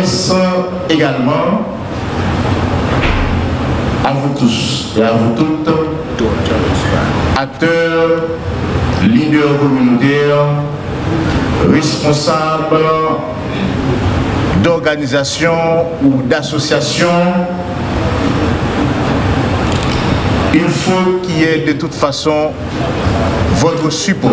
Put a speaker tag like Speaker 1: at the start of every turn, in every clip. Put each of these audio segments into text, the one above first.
Speaker 1: m'adresse également à vous tous et à vous toutes, acteurs, leaders communautaires, responsables d'organisations ou d'associations. Il faut qu'il y ait de toute façon votre support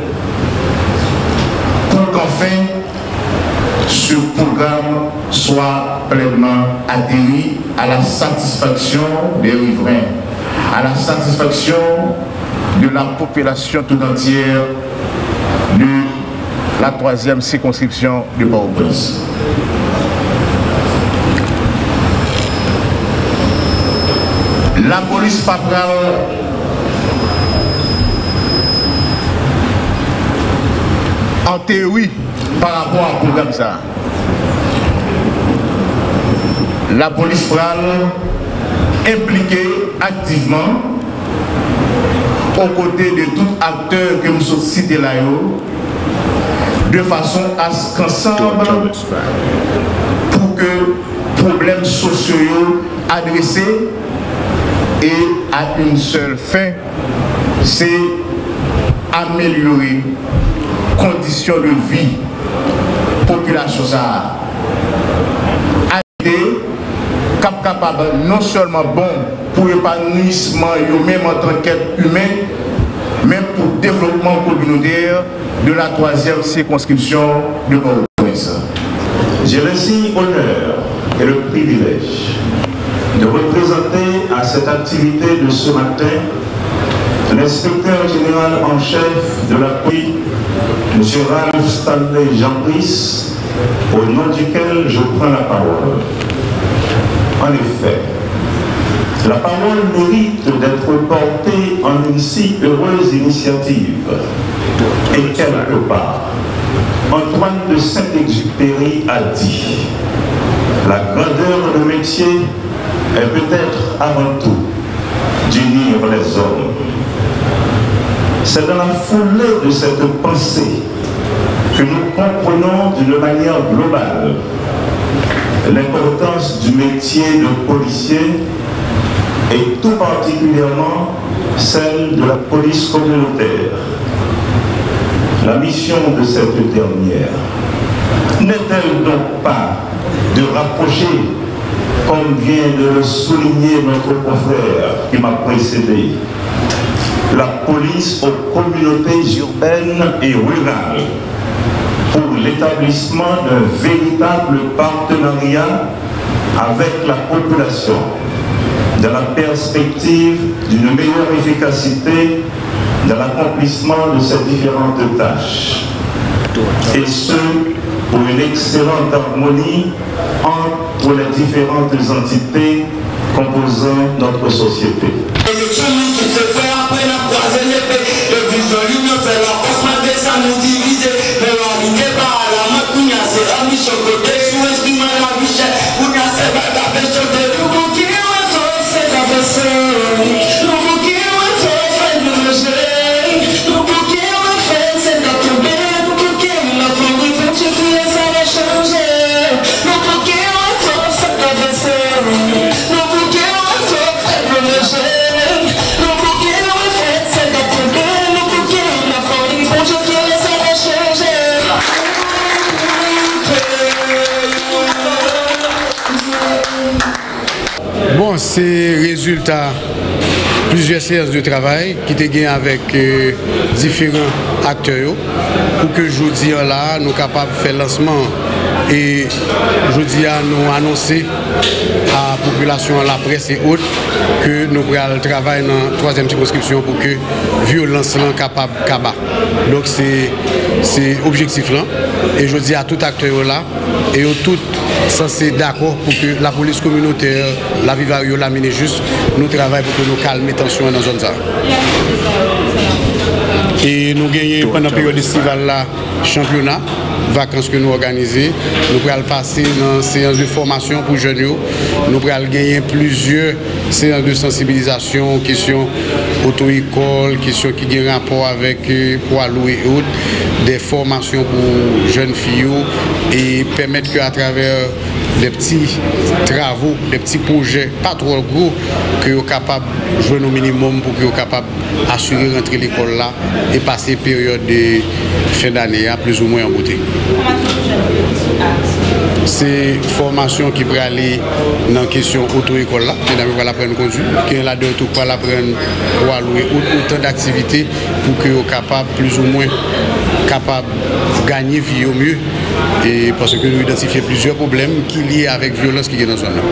Speaker 1: pour qu'enfin ce programme soit pleinement adhéré à la satisfaction des riverains, à la satisfaction de la population tout entière de la 3e circonscription de Port-au-Prince. La police papale en théorie par rapport au programme ça. La police papale impliquée activement aux côtés de tout acteur que nous sommes cités là, de façon à ce qu'ensemble, pour que problèmes sociaux adressés et à une seule fin, c'est améliorer conditions de vie population ça capable non seulement bon pour l'épanouissement même en tant qu'être humain, même pour le développement communautaire de la 3e circonscription de Port-au-Prince.
Speaker 2: J'ai l'insigne honneur et le privilège de représenter à cette activité de ce matin l'inspecteur général en chef de la police, M. Ralph Stanley Jean-Brice, au nom duquel je prends la parole. En effet, la parole mérite d'être portée en une si heureuse initiative. Et quelque part, Antoine de Saint-Exupéry a dit « La grandeur de métier est peut-être avant tout d'unir les hommes ». C'est dans la foulée de cette pensée que nous comprenons d'une manière globale l'importance du métier de policier et tout particulièrement celle de la police communautaire. La mission de cette dernière n'est-elle donc pas de rapprocher, comme vient de le souligner notre confrère qui m'a précédé, la police aux communautés urbaines et rurales pour l'établissement d'un véritable partenariat avec la population dans la perspective d'une meilleure efficacité dans l'accomplissement de ces différentes tâches. Et ce, pour une excellente harmonie entre les différentes entités composant notre société.
Speaker 3: Bon, c'est résultat plusieurs séances de travail qui étaient gagnées avec différents acteurs pour que je dis là, nous sommes capables de faire le lancement et je dis à nous annoncer à la population, à la presse et autres que nous allons travailler dans la 3e circonscription pour que violence soit capable de combattre. Donc c'est objectif là et je dis à tout acteur là et tout censé d'accord pour que la police communautaire, la Vivario, la Minijust, nous travaillons pour que nous calmions les tensions dans la zone. Et nous gagnons pendant la période estivale là, championnat, vacances que nous organisons. Nous allons passer dans une séance de formation pour jeunes. Nous allons gagner plusieurs séances de sensibilisation, questions auto-école, questions qui ont rapport avec poids lourds et autres, des formations pour jeunes filles et permettre qu'à travers des petits travaux, des petits projets pas trop gros que vous capable de jouer au minimum pour que vous capable d'assurer rentrer l'école là et passer période de fin d'année plus ou moins en beauté. C'est une formation qui peut aller dans la question auto-école là, mesdames va apprendre à conduire, qui est là de tout pour apprendre pour allouer autant d'activités pour que vous capable plus ou moins capable de gagner vie au mieux et parce que nous identifions plusieurs problèmes qui lient avec la violence qui est dans la zone là.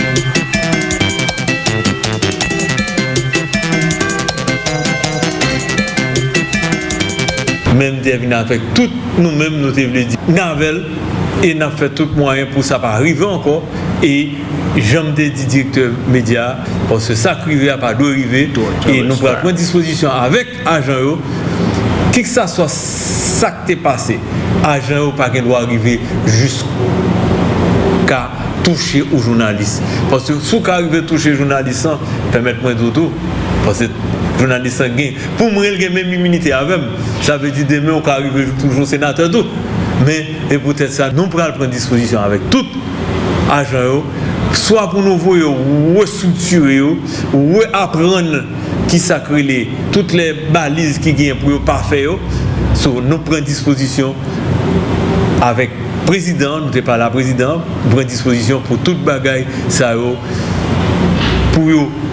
Speaker 4: Même deviner avec tout nous-mêmes, nous devons dire, Navel, et nous avons fait tout moyen pour ça pas arriver encore. Et j'aime dit directeur média, parce que ça arrive à pas d'arriver. Et nous prenons prendre disposition avec agent, qui que ça soit ça qui est passé, agent pas qu'il doit arriver jusqu'à toucher aux journalistes. Parce que si vous arrivez à toucher aux journalistes, permettez-moi de tout. Parce que journaliste sanguin, pour moi, il y a même immunité avec moi. Ça veut dire demain, on peut arriver toujours sénateur tout. Mais et peut-être ça, nous pourrons prendre disposition avec tout agent, soit pour nous voir restructurer, ou apprendre qui s'accrèle toutes les balises qui viennent pour ne pas faire. Nous prenons disposition avec le président, nous n'sommes pas la présidente, nous prenons disposition pour toute bagaille, ça, pour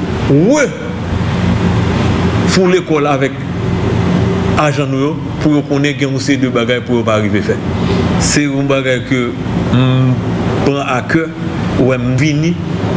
Speaker 4: font l'école avec agent pour qu'on ait ces deux bagages pour ne pas arriver à faire. C'est un bagage que je prends à cœur ou je viens.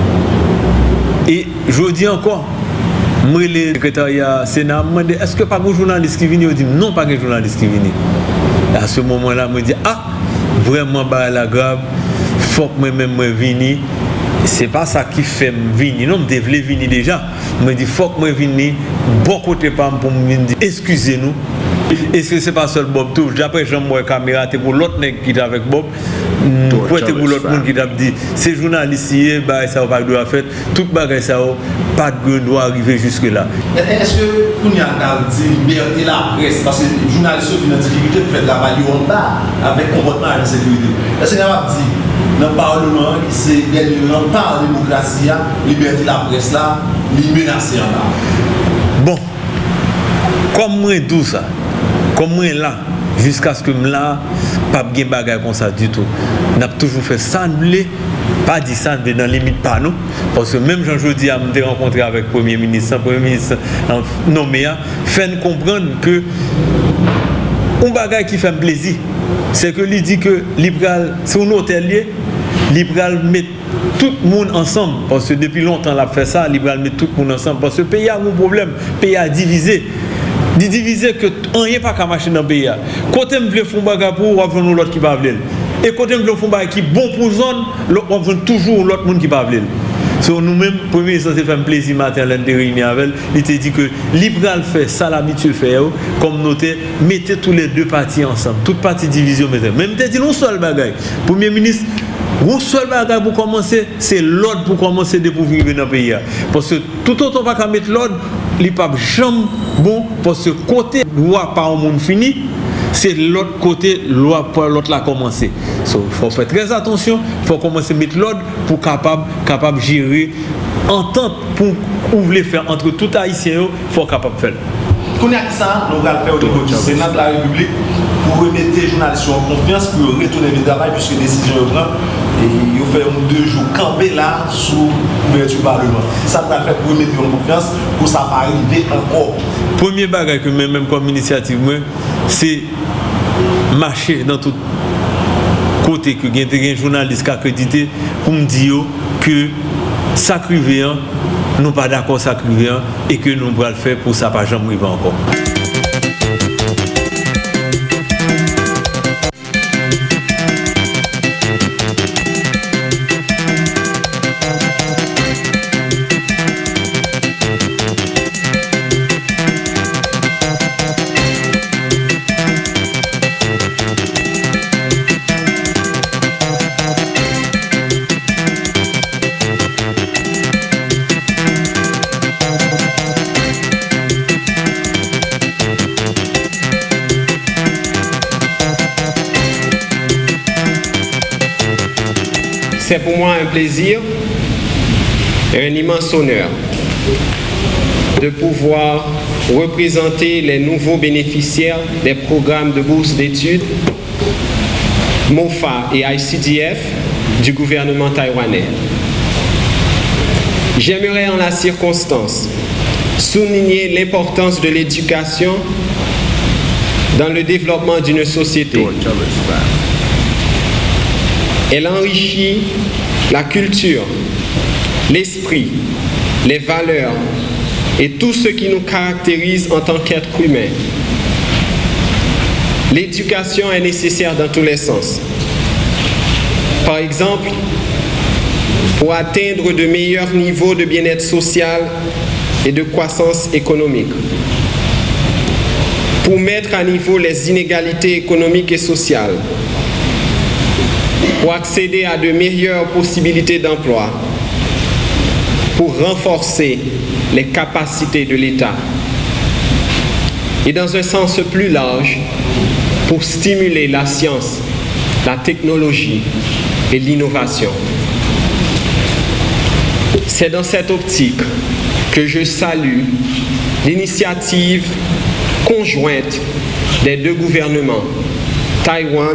Speaker 4: Et je dis encore, moi, le secrétariat Sénat me dit, est-ce que pas un journaliste qui vient? Je dis non, pas un journaliste qui vient. À ce moment-là, je me dis, ah, vraiment, la grave, il faut que moi-même je vienne. C'est pas ça qui fait venir. Non, je devais venir déjà. Je me dis, il faut que je vienne. Bon côté pour me dire, excusez-nous. Est-ce que c'est pas seul Bob tout? D'après Jean-Moïse Caméra, c'est pour l'autre nègre qui est avec Bob. Pour l'autre monde qui t'a dit, ces journalistes, ça va pas faire. Tout bagage ça pas de doit arriver jusque là.
Speaker 5: Est-ce que vous avez dit liberté la presse parce que les journalistes sont en difficulté pour faire travail en bas avec comportement de sécurité. Est-ce que vous avez dit dans le Parlement qui c'est bien par la démocratie, liberté la presse là, menacée en bas?
Speaker 4: Bon, comme moi tout ça, comme moi là, jusqu'à ce que là, pas de bagage comme ça du tout. On a toujours fait ça, pas dit ça dans la limite pas nous, parce que même Jean-Jody a me rencontré avec le Premier ministre nommé, fait comprendre que un bagage qui fait plaisir, c'est que lui dit que c'est un hôtelier, libéral met tout le monde ensemble, parce que depuis longtemps il a fait ça, libéral met tout le monde ensemble, parce que le pays a un problème, le pays a divisé. Di diviser que on n'y a pas qu'à marcher dans le pays. Quand on veut faire un bagage pour, on va voir l'autre qui va venir. Et quand on veut faire un bagage qui est bon pour zone, on va toujours l'autre monde qui va venir. So, nous-mêmes, le premier ministre s'est fait un plaisir matin à l'intérieur avec il a dit que libéral fait ça l'habitude faire, comme noté, mettez tous les deux parties ensemble, toutes parties division mettez. Même dit non seul bagage. Premier ministre, un seul bagage pour commencer, c'est l'ordre pour commencer de pour vivre dans le pays. Parce que tout autant pas qu'à mettre l'ordre, il n'y a pas jamais bon, parce que côté loi par un monde fini, c'est l'autre côté loi par l'autre là commencer. Il faut faire très attention, il faut commencer à mettre l'ordre pour capable gérer entente pour ouvrir faire entre tout haïtien, il faut capable faire.
Speaker 5: Qu'on a ça, nous allons faire au niveau du Sénat de la République pour remettre les journalistes en confiance pour retourner le travail puisque décision est prise et ils fait 2 jours camper là sous l'ouverture du Parlement. Ça va faire pour remettre en confiance pour ça pas arriver encore.
Speaker 4: Premier bagage que même comme initiative, c'est marcher dans tout côté que il y a des journalistes accrédités pour me dire que ça crivé, nous pas d'accord ça crivé et que nous allons le faire pour ça pas jamais arriver encore.
Speaker 6: C'est pour moi un plaisir et un immense honneur de pouvoir représenter les nouveaux bénéficiaires des programmes de bourse d'études MOFA et ICDF du gouvernement taïwanais. J'aimerais en la circonstance souligner l'importance de l'éducation dans le développement d'une société. Elle enrichit la culture, l'esprit, les valeurs et tout ce qui nous caractérise en tant qu'être humain. L'éducation est nécessaire dans tous les sens. Par exemple, pour atteindre de meilleurs niveaux de bien-être social et de croissance économique, pour mettre à niveau les inégalités économiques et sociales, pour accéder à de meilleures possibilités d'emploi, pour renforcer les capacités de l'État et dans un sens plus large, pour stimuler la science, la technologie et l'innovation. C'est dans cette optique que je salue l'initiative conjointe des deux gouvernements, Taïwan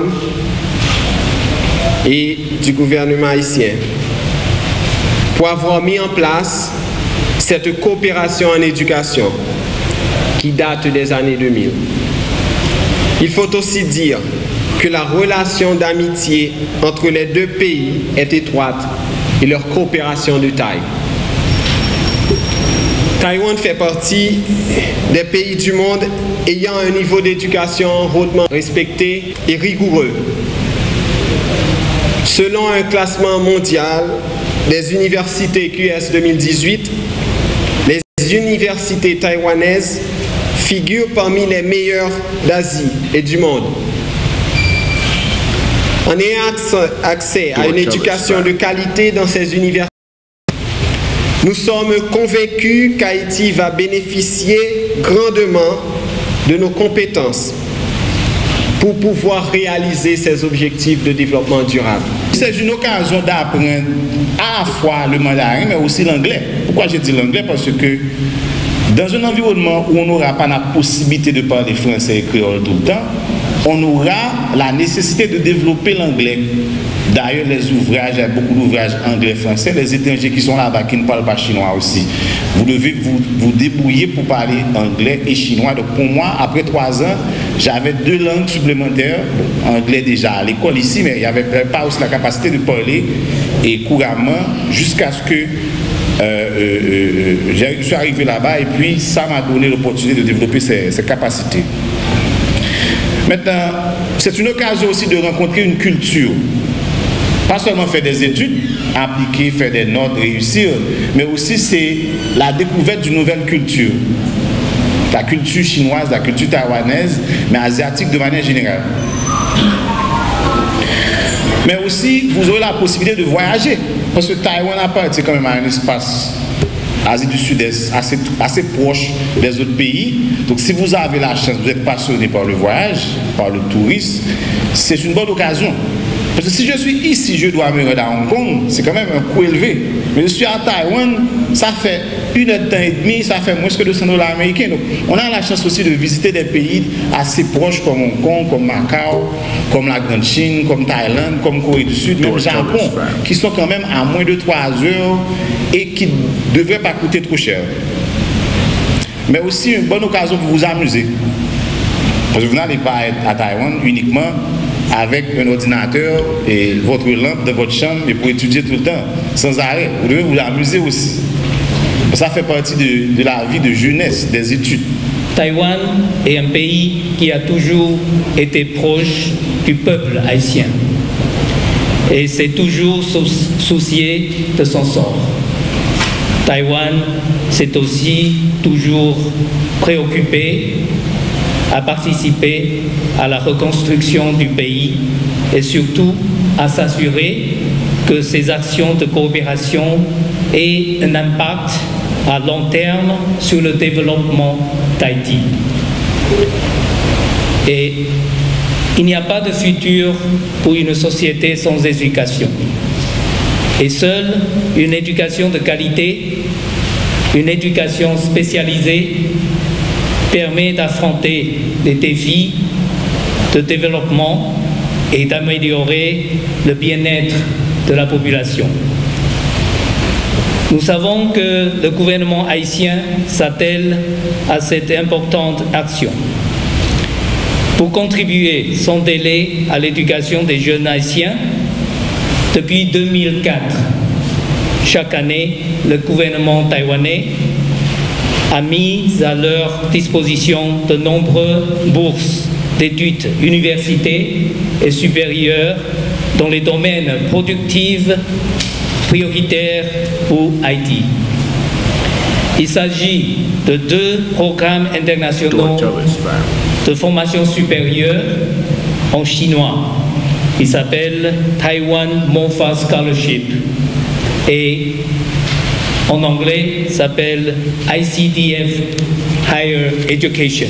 Speaker 6: et du gouvernement haïtien, pour avoir mis en place cette coopération en éducation qui date des années 2000. Il faut aussi dire que la relation d'amitié entre les deux pays est étroite et leur coopération de taille. Taïwan fait partie des pays du monde ayant un niveau d'éducation hautement respecté et rigoureux. Selon un classement mondial des universités QS 2018, les universités taïwanaises figurent parmi les meilleures d'Asie et du monde. En ayant accès à une éducation de qualité dans ces universités, nous sommes convaincus qu'Haïti va bénéficier grandement de nos compétences pour pouvoir réaliser ses objectifs de développement durable.
Speaker 1: C'est une occasion d'apprendre à la fois le mandarin, mais aussi l'anglais. Pourquoi je dis l'anglais? Parce que dans un environnement où on n'aura pas la possibilité de parler français et créole tout le temps, on aura la nécessité de développer l'anglais. D'ailleurs, les ouvrages, il y a beaucoup d'ouvrages anglais-français. Les étrangers qui sont là-bas, qui ne parlent pas chinois aussi, vous devez vous débrouiller pour parler anglais et chinois. Donc pour moi, après 3 ans, j'avais 2 langues supplémentaires. Bon, anglais déjà à l'école ici, mais il n'y avait pas aussi la capacité de parler et couramment jusqu'à ce que je suis arrivé là-bas et puis ça m'a donné l'opportunité de développer ces capacités. Maintenant, c'est une occasion aussi de rencontrer une culture. Pas seulement faire des études, appliquer, faire des notes, réussir, mais aussi c'est la découverte d'une nouvelle culture. La culture chinoise, la culture taïwanaise, mais asiatique de manière générale. Mais aussi, vous aurez la possibilité de voyager. Parce que Taïwan appartient quand même à un espace Asie du Sud-Est assez proche des autres pays. Donc si vous avez la chance, vous êtes passionné par le voyage, par le tourisme, c'est une bonne occasion. Parce que si je suis ici, je dois me rendre à Hong Kong, c'est quand même un coût élevé. Mais je suis à Taïwan, ça fait 1 heure de temps et demi, ça fait moins que $200 américains. Donc on a la chance aussi de visiter des pays assez proches comme Hong Kong, comme Macao, comme la Grande Chine, comme Thaïlande, comme Corée du Sud, même Japon, qui sont quand même à moins de 3 heures et qui ne devraient pas coûter trop cher. Mais aussi une bonne occasion pour vous amuser. Parce que vous n'allez pas être à Taïwan uniquement avec un ordinateur et votre lampe de votre chambre et pour étudier tout le temps, sans arrêt. Vous devez vous amuser aussi. Ça fait partie de la vie de jeunesse, des études.
Speaker 7: Taïwan est un pays qui a toujours été proche du peuple haïtien et s'est toujours soucié de son sort. Taïwan s'est aussi toujours préoccupé à participer à la reconstruction du pays et surtout à s'assurer que ces actions de coopération aient un impact à long terme sur le développement d'Haïti. Et il n'y a pas de futur pour une société sans éducation. Et seule une éducation de qualité, une éducation spécialisée permet d'affronter les défis de développement et d'améliorer le bien-être de la population. Nous savons que le gouvernement haïtien s'attelle à cette importante action. Pour contribuer sans délai à l'éducation des jeunes haïtiens, depuis 2004, chaque année, le gouvernement taïwanais a mis à leur disposition de nombreuses bourses d'études universitaires et supérieures dans les domaines productifs prioritaires pour Haïti. Il s'agit de 2 programmes internationaux de formation supérieure en chinois. Il s'appelle Taiwan MOFA Scholarship et en anglais s'appelle ICDF Higher Education.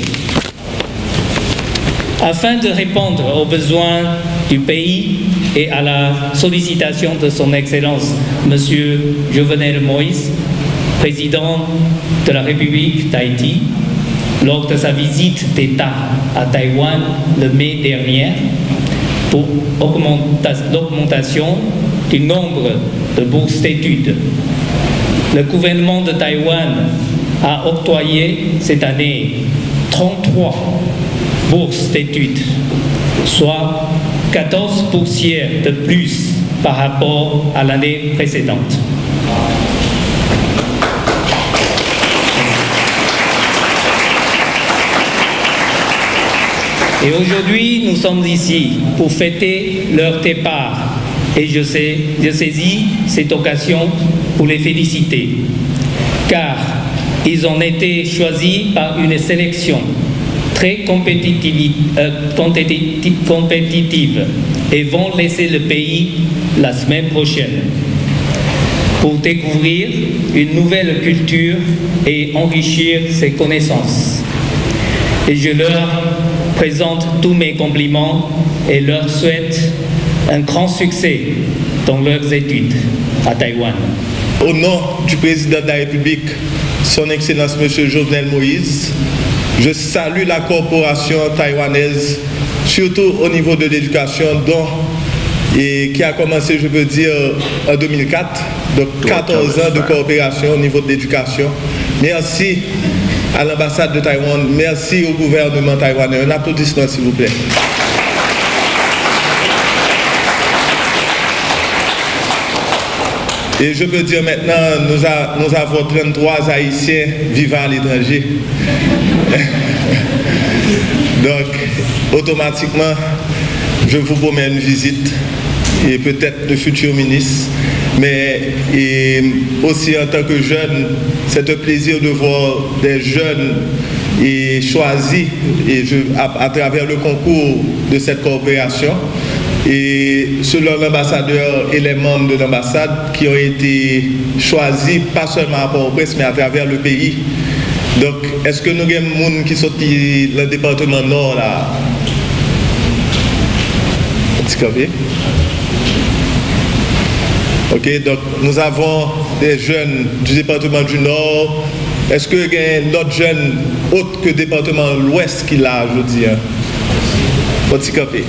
Speaker 7: Afin de répondre aux besoins du pays et à la sollicitation de son Excellence M. Jovenel Moïse, président de la République d'Haïti, lors de sa visite d'État à Taïwan le mai dernier, pour l'augmentation du nombre de bourses d'études. Le gouvernement de Taïwan a octroyé cette année 33 bourses d'études, soit 14% de plus par rapport à l'année précédente. Et aujourd'hui, nous sommes ici pour fêter leur départ. Et je saisis cette occasion pour les féliciter, car ils ont été choisis par une sélection très compétitive et vont laisser le pays la semaine prochaine pour découvrir une nouvelle culture et enrichir ses connaissances. Et je leur présente tous mes compliments et leur souhaite un grand succès dans leurs études à Taïwan.
Speaker 8: Au nom du président de la République, son Excellence M. Jovenel Moïse, je salue la coopération taïwanaise, surtout au niveau de l'éducation, qui a commencé, je peux dire, en 2004, donc 14 ans de coopération au niveau de l'éducation. Merci à l'ambassade de Taïwan, merci au gouvernement taïwanais. Un applaudissement, s'il vous plaît. Et je peux dire maintenant, nous avons 33 Haïtiens vivant à l'étranger. Donc, automatiquement, je vous promets une visite et peut-être le futur ministre. Mais aussi en tant que jeune, c'est un plaisir de voir des jeunes choisis à travers le concours de cette coopération. Et selon l'ambassadeur et les membres de l'ambassade qui ont été choisis, pas seulement à Port-au-Prince, mais à travers le pays. Donc, est-ce que nous avons des gens qui sont dans le département nord là? Handicapés? Ok, donc nous avons des jeunes du département du Nord. Est-ce qu'il y a d'autres jeunes autres que le département de l'Ouest qui l'a, je dis, handicapés?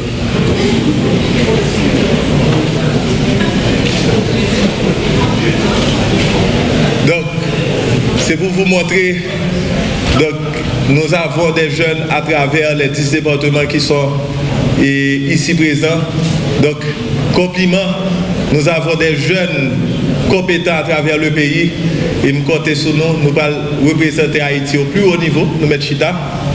Speaker 8: Donc, c'est pour vous montrer, donc, nous avons des jeunes à travers les 10 départements qui sont ici présents. Donc, compliment, nous avons des jeunes compétents à travers le pays et nous comptons sur nous, nous allons représenter Haïti au plus haut niveau, nous mettons Chita.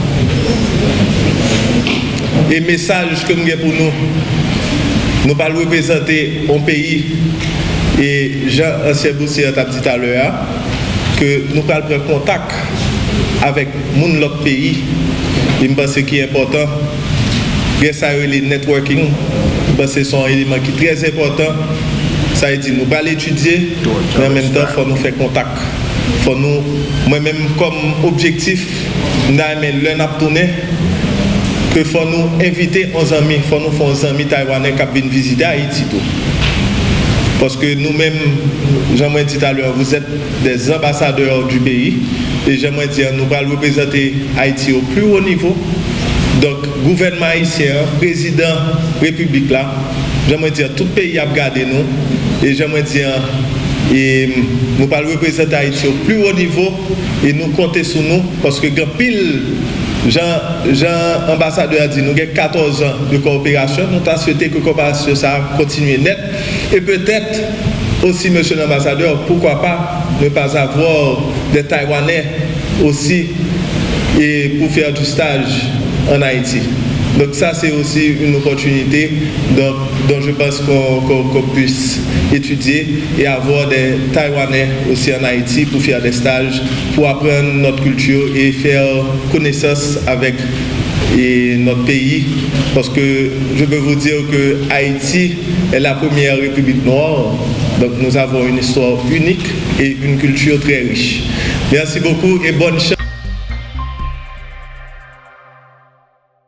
Speaker 8: Et le message que nous avons pour nous, nous allons représenter un pays, et Jean Ancien Boussier a dit à l'heure, que nous allons prendre contact avec l'autre pays. Et je pense qu'il est important. Ça le networking, parce que c'est un élément qui est très important. Ça veut dire nous allons l'étudier, mais en même temps, il faut nous faire contact. Faut nous, moi-même, comme objectif, nous avons tourné, que il faut nous inviter aux amis, il faut nous faire aux amis taïwanais qui viennent visiter Haïti. Parce que nous-mêmes, j'aimerais dire tout à l'heure, vous êtes des ambassadeurs du pays. Et j'aimerais dire, nous allons représenter Haïti au plus haut niveau. Donc, gouvernement haïtien, président République là, j'aimerais dire, tout le pays a regardé nous. Et j'aimerais dire, et nous allons représenter Haïti au plus haut niveau. Et nous comptons sur nous. Parce que quand pile, Jean ambassadeur a dit, nous avons 14 ans de coopération. Nous avons souhaité que la coopération ça continue net. Et peut-être aussi, monsieur l'ambassadeur, pourquoi pas ne pas avoir des Taïwanais aussi et pour faire du stage en Haïti. Donc ça, c'est aussi une opportunité dont je pense qu'on puisse étudier et avoir des Taïwanais aussi en Haïti pour faire des stages, pour apprendre notre culture et faire connaissance avec notre pays. Parce que je peux vous dire que Haïti est la première république noire. Donc nous avons une histoire unique et une culture très riche. Merci beaucoup et bonne chance.